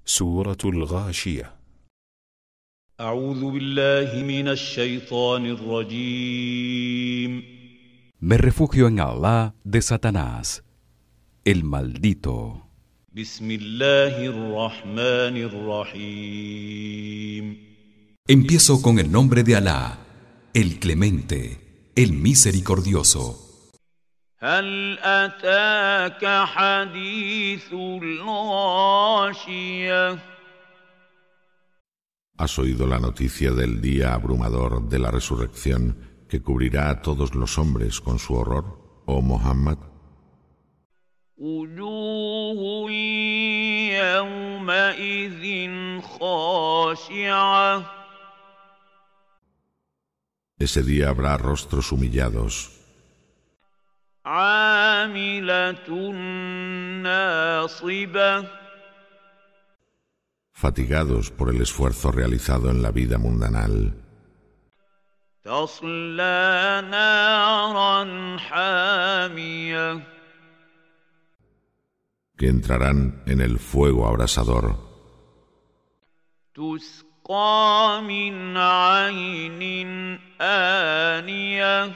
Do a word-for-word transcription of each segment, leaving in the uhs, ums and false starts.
سورة الغاشية. أعوذ بالله من الشيطان الرجيم. Me refugio en Allah de Satanás, el maldito. بسم الله الرحمن الرحيم. Empiezo con el nombre de Alá, el Clemente, el Misericordioso. هل أتاك حديث الغاشية. ¿Has oído la noticia del día abrumador de la resurrección que cubrirá a todos los hombres con su horror, oh Muhammad? وجوه يومئذ خاشعة. Ese día habrá rostros humillados, عاملة ناصبة. fatigados por el esfuerzo realizado en la vida mundanal, تصلى نارا حامية. que entrarán en el fuego abrasador, تسقى من عين آنية.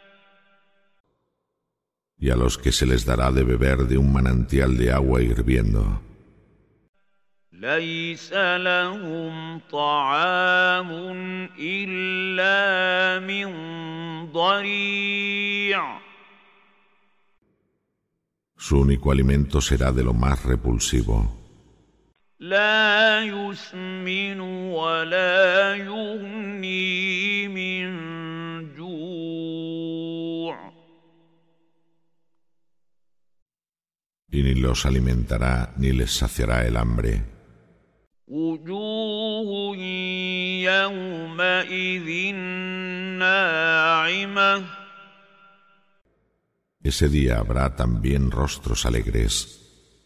y a los que se les dará de beber de un manantial de agua hirviendo. ليس لهم طعام إلا من ضريع. Su único alimento será de lo más repulsivo. لا يسمن ولا يغني من جوع. Y ni los alimentará ni les saciará el hambre. وجوه يومئذ ناعمة. Ese día habrá también rostros alegres,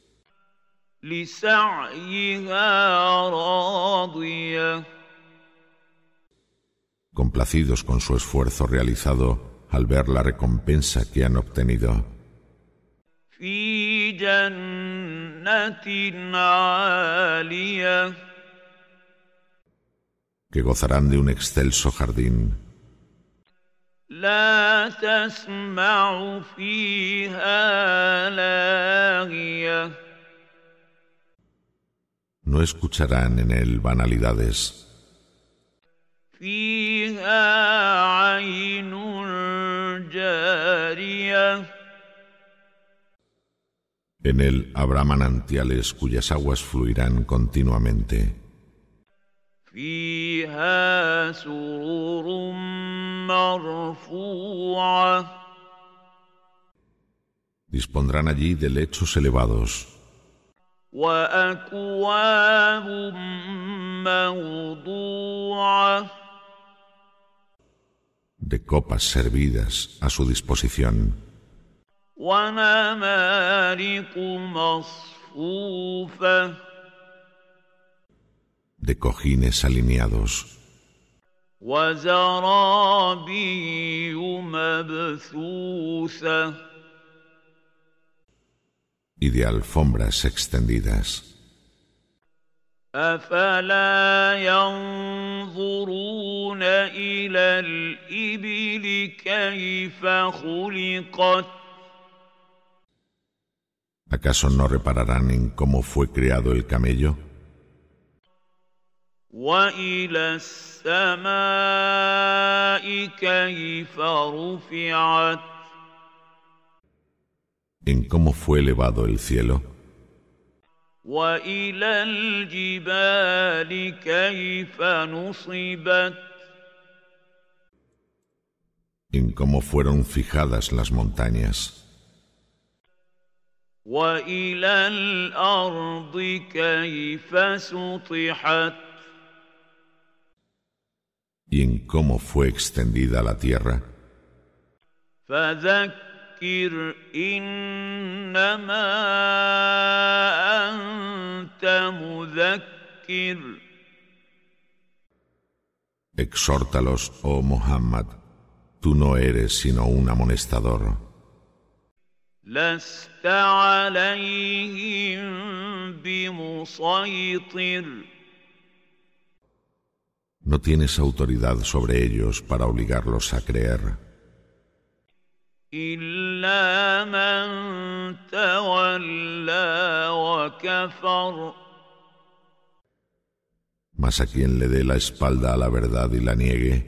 لسعيها راضية. complacidos con su esfuerzo realizado al ver la recompensa que han obtenido. في جنة عالية. Que gozarán de un excelso jardín. لا تسمع فيها لاغية. No escucharán en él banalidades. فيها عين جارية. En él habrá manantiales cuyas aguas fluirán continuamente. فيها سرر مرفوعة. Dispondrán allí de lechos elevados, وأكواب موضوعة. de copas servidas a su disposición, ونمارق مصفوفة. de cojines alineados, وزرابي مبثوثة. y de alfombras extendidas. أفلا ينظرون إلى الإبل كيف خلقت. ¿Acaso no repararán en cómo fue creado el camello? وإلى السماء كيف رفعت. ¿En cómo fue elevado el cielo? وإلى الجبال كيف نصبت. ¿En cómo fueron fijadas las montañas? وإلى الأرض كيف سطحت. ¿Y en cómo fue extendida la tierra? فذكر إنما أنت مذكر. Exhórtalos, oh Muhammad, tú no eres sino un amonestador. لست عليهم بمسيطر No tienes autoridad sobre ellos para obligarlos a creer, إلا من تولى وكفر mas a quien le dé la espalda a la verdad y la niegue,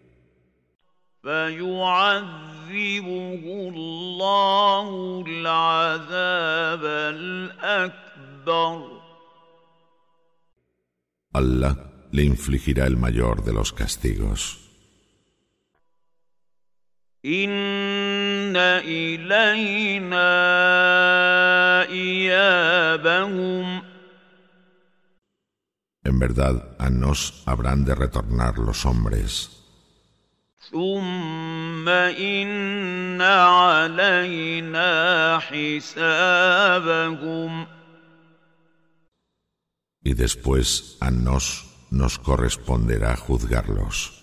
فيعذبه الله العذاب الأكبر Allah le infligirá el mayor de los castigos. إن إلينا إيابهم En verdad, a nos habrán de retornar los hombres. ثم إن علينا حسابهم Y después a nos nos corresponderá juzgarlos.